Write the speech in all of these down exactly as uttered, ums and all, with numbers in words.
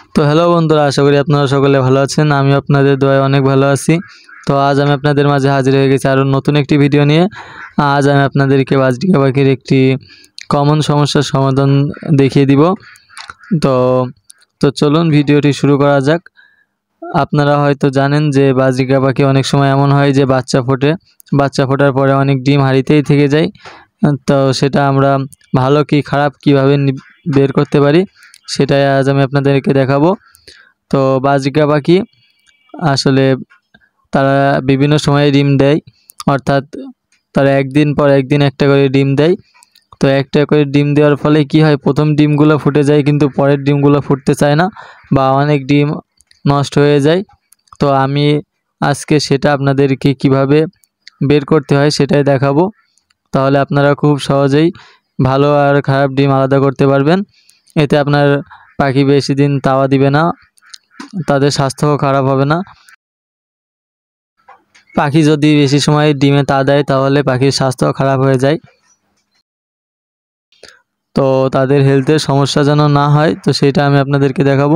তো হ্যালো বন্ধুরা, আশা করি আপনারা সকলে ভালো আছেন। আমি আপনাদের দোয়ায় অনেক ভালো আছি। তো আজ আমি আপনাদের মাঝে হাজির হয়ে গেছি আরও নতুন একটি ভিডিও নিয়ে। আজ আমি আপনাদেরকে বাজরিকা পাখির একটি কমন সমস্যার সমাধান দেখিয়ে দিব। তো তো চলুন ভিডিওটি শুরু করা যাক। আপনারা হয়তো জানেন যে বাজরিকা পাখি অনেক সময় এমন হয় যে বাচ্চা ফোটে, বাচ্চা ফোটার পরে অনেক ডিম হাঁড়িতেই থেকে যায়। তো সেটা আমরা ভালো কি খারাপ কীভাবে বের করতে পারি সেটাই আজ আমি আপনাদেরকে দেখাবো। তো বাজরিকা পাখি আসলে তারা বিভিন্ন সময়ে ডিম দেয়, অর্থাৎ তারা একদিন পর একদিন একটা করে ডিম দেয়। তো একটা করে ডিম দেওয়ার ফলে কি হয়, প্রথম ডিমগুলো ফুটে যায় কিন্তু পরের ডিমগুলো ফুটতে চায় না বা অনেক ডিম নষ্ট হয়ে যায়। তো আমি আজকে সেটা আপনাদেরকে কিভাবে বের করতে হয় সেটাই দেখাবো। তাহলে আপনারা খুব সহজেই ভালো আর খারাপ ডিম আলাদা করতে পারবেন। এতে আপনার পাখি বেশি দিন তাওয়া দিবে না, তাদের স্বাস্থ্যও খারাপ হবে না। পাখি যদি বেশি সময় ডিমে তা দেয় তাহলে পাখির স্বাস্থ্য খারাপ হয়ে যায়। তো তাদের হেলথের সমস্যা যেন না হয়, তো সেটা আমি আপনাদেরকে দেখাবো।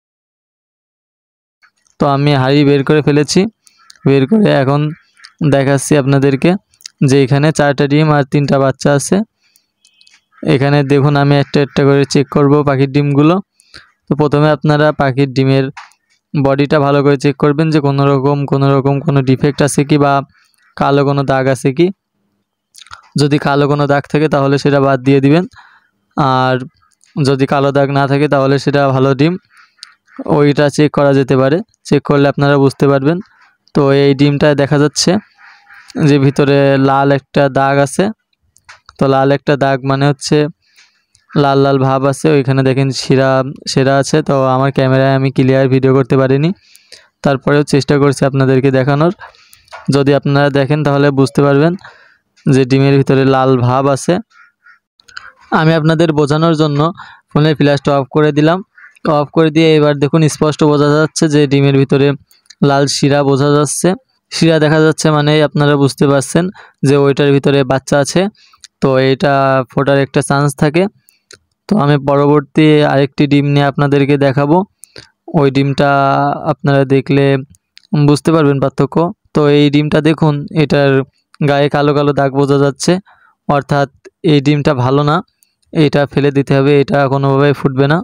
তো আমি হাঁড়ি বের করে ফেলেছি, বের করে এখন দেখাচ্ছি আপনাদেরকে যে এখানে চারটা ডিম আর তিনটা বাচ্চা আছে। এখানে দেখুন আমি একটা একটা করে চেক করব পাখির ডিমগুলো। তো প্রথমে আপনারা পাখির ডিমের বডিটা ভালো করে চেক করবেন যে কোনো রকম কোনো রকম কোনো ডিফেক্ট আছে কি বা কালো কোনো দাগ আছে কি। যদি কালো কোনো দাগ থাকে তাহলে সেটা বাদ দিয়ে দিবেন, আর যদি কালো দাগ না থাকে তাহলে সেটা ভালো ডিম, ওইটা চেক করা যেতে পারে। চেক করলে আপনারা বুঝতে পারবেন। তো এই ডিমটায় দেখা যাচ্ছে যে ভিতরে লাল একটা দাগ আছে। তো লাল একটা দাগ মানে হচ্ছে লাল লাল ভাব আছে, ওইখানে দেখেন শিরা সেরা আছে। তো আমার ক্যামেরায় আমি ক্লিয়ার ভিডিও করতে পারিনি, তারপরেও চেষ্টা করছি আপনাদেরকে দেখানোর। যদি আপনারা দেখেন তাহলে বুঝতে পারবেন যে ডিমের ভিতরে লাল ভাব আছে। আমি আপনাদের বোঝানোর জন্য ফোনের ফ্ল্যাশটা অফ করে দিলাম। অফ করে দিয়ে এবার দেখুন স্পষ্ট বোঝা যাচ্ছে যে ডিমের ভিতরে লাল শিরা বোঝা যাচ্ছে, শিরা দেখা যাচ্ছে, মানে আপনারা বুঝতে পারছেন যে ওইটার ভিতরে বাচ্চা আছে। তো এটা ফোটার একটা চান্স থাকে। তো আমি পরবর্তী আরেকটি ডিম নিয়ে আপনাদেরকে দেখাবো। ওই ডিমটা আপনারা দেখলে বুঝতে পারবেন পার্থক্য। তো এই ডিমটা দেখুন, এটার গায়ে কালো কালো দাগ বোঝা যাচ্ছে, অর্থাৎ এই ডিমটা ভালো না, এটা ফেলে দিতে হবে, এটা কোনোভাবেই ফুটবে না।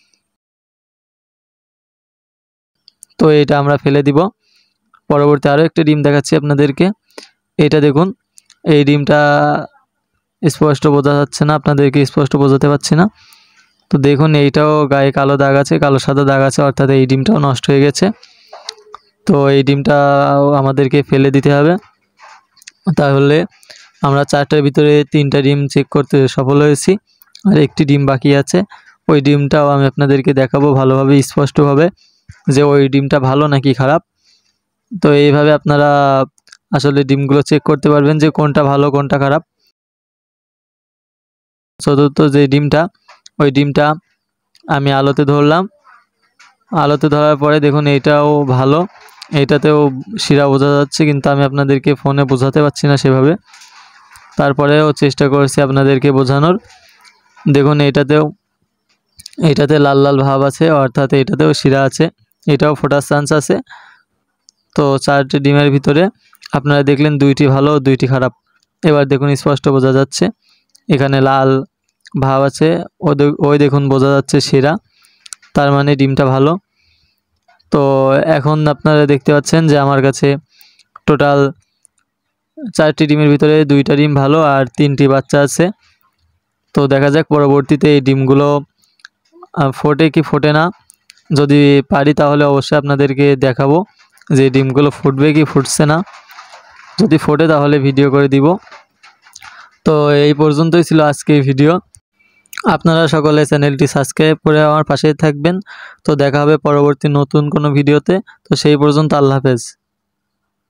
তো এটা আমরা ফেলে দিব। পরবর্তী আরও একটা ডিম দেখাচ্ছি আপনাদেরকে। এটা দেখুন, এই ডিমটা স্পষ্ট বোঝা যাচ্ছে না, আপনাদেরকে স্পষ্ট বোঝাতে পারছি না। তো দেখুন এইটাও গায়ে কালো দাগ আছে, কালো সাদা দাগ আছে, অর্থাৎ এই ডিমটাও নষ্ট হয়ে গেছে। তো এই ডিমটাও আমাদেরকে ফেলে দিতে হবে। তাহলে আমরা চারটার ভিতরে তিনটা ডিম চেক করতে সফল হয়েছি, আর একটি ডিম বাকি আছে। ওই ডিমটাও আমি আপনাদেরকে দেখাবো ভালোভাবে স্পষ্টভাবে যে ওই ডিমটা ভালো নাকি খারাপ। তো এইভাবে আপনারা আসলে ডিমগুলো চেক করতে পারবেন যে কোনটা ভালো কোনটা খারাপ। চতুর্থ যে ডিমটা, ওই ডিমটা আমি আলোতে ধরলাম। আলোতে ধরার পরে দেখুন এইটাও ভালো, এইটাতেও শিরা বোঝা যাচ্ছে, কিন্তু আমি আপনাদেরকে ফোনে বোঝাতে পারছি না সেভাবে। তারপরেও চেষ্টা করছি আপনাদেরকে বোঝানোর। দেখুন এইটাতেও এইটাতে লাল লাল ভাব আছে, অর্থাৎ এইটাতেও শিরা আছে, এটাও ফোটার চান্স আছে। তো চারটি ডিমের ভিতরে আপনারা দেখলেন দুইটি ভালো দুইটি খারাপ। এবার দেখুন স্পষ্ট বোঝা যাচ্ছে এখানে লাল ভাব আছে, ওই দেখুন বোঝা যাচ্ছে শিরা, তার মানে ডিমটা ভালো। তো এখন আপনারা দেখতে পাচ্ছেন যে আমার কাছে টোটাল চারটি ডিমের ভিতরে দুইটা ডিম ভালো আর তিনটি বাচ্চা আছে। তো দেখা যাক পরবর্তীতে এই ডিমগুলো ফোটে কি ফোটে না। যদি পারি তাহলে অবশ্যই আপনাদেরকে দেখাবো যে ডিমগুলো ফুটবে কি ফুটছে না। যদি ফোটে তাহলে ভিডিও করে দিব। তো এই পর্যন্তই ছিল আজকে ভিডিও। আপনারা সকলে চ্যানেলটি সাবস্ক্রাইব করে আমার পাশে থাকবেন। তো দেখা হবে পরবর্তী নতুন কোনো ভিডিওতে। তো সেই পর্যন্ত আল্লাহ হাফেজ।